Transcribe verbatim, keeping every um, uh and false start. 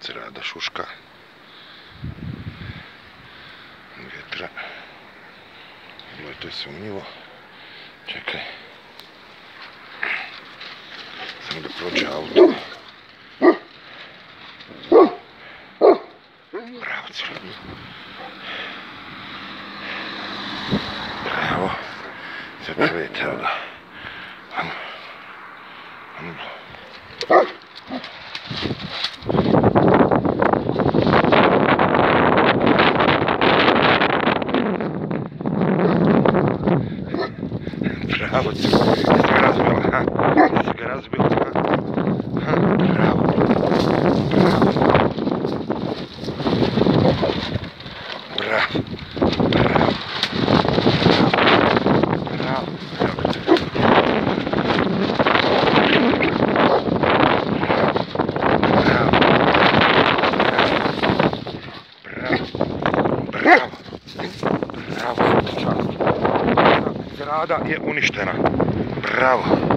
se Rada šuška. Vjetra. Bilo je to sumnjivo. Čekaj. Samo da prođe auto. Bravo, crno. Bravo. Sad čujete, evo ga. Ajmo. Ajmo. Bravo, jesi ga razbila, ha? Jesi ga razbila, ha? Ha, bravo. Bravo. Bravo. Bravo. Bravo. Bravo. Bravo, svaka čast. Zgrada je uništena. Bravo.